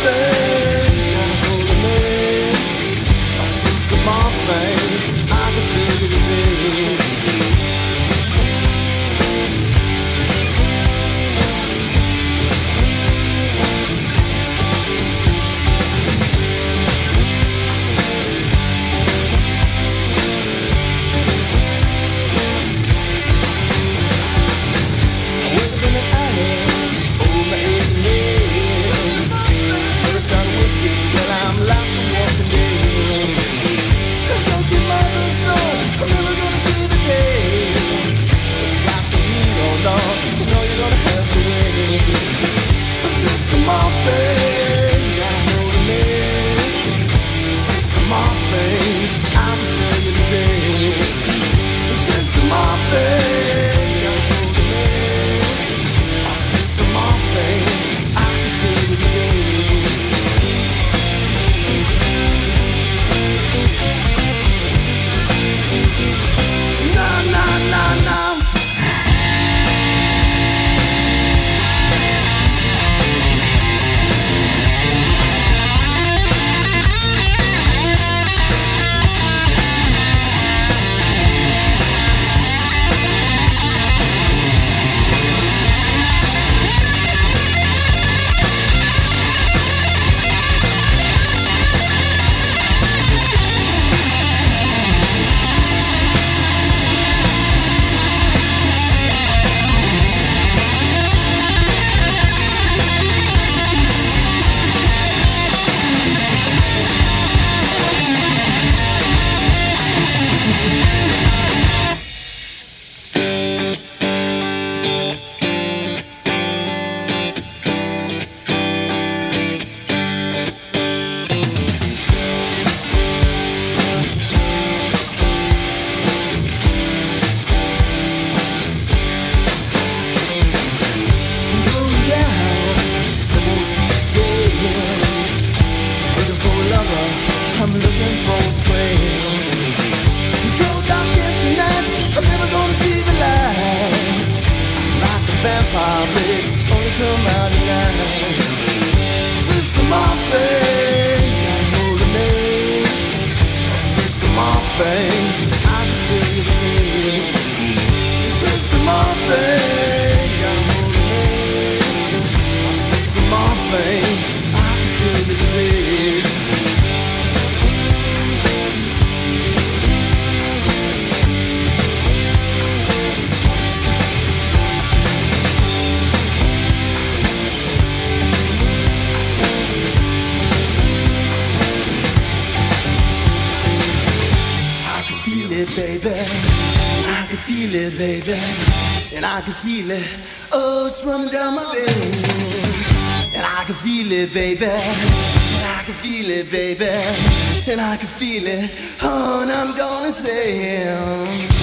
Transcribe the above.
thing, got hold of me. My system, my thing, I can feel the disease. I'm looking for a friend. Go dark empty nights, I'm never gonna see the light. Like a vampire, babe, only come out at night. Sister Morphine, got a hold of me. Sister Morphine, I can feel your disease. Sister Morphine, got a hold of me. Sister Morphine, I can feel the disease. Baby, I can feel it, baby, and I can feel it. Oh, it's running down my veins, and I can feel it, baby, and I can feel it, baby, and I can feel it. Oh, and I'm gonna say.